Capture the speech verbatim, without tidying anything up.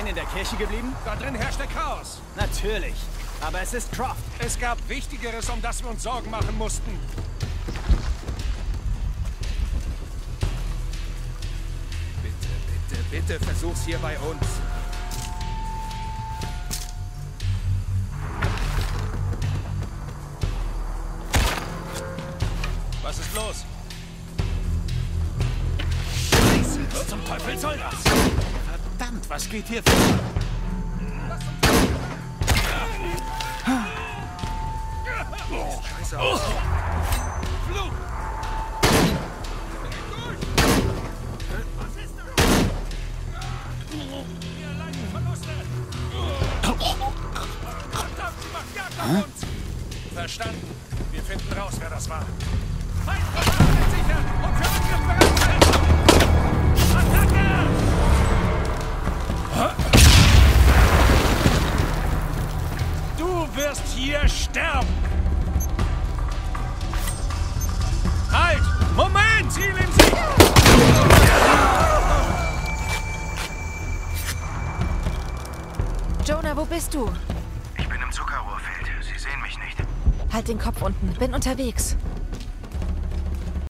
in der Kirche geblieben? Da drin herrschte Chaos. Natürlich. Aber es ist Croft. Es gab Wichtigeres, um das wir uns Sorgen machen mussten. Bitte, bitte, bitte versuch's hier bei uns. Was ist los? Scheiße, was zum Teufel soll das? Verdammt, was geht hier vor? Scheiße aus. Flug! Was ist das? Wir erleiden Verluste! Verdammt, sie macht Jagd auf uns! Verstanden. Wir finden raus, wer das war. Feindkontakt sichern und für Angriff bereit sein! Attacke! Du wirst hier sterben! Halt! Moment! Ziel im Sieg! Jonah, wo bist du? Ich bin im Zuckerrohrfeld. Sie sehen mich nicht. Halt den Kopf unten. Bin unterwegs.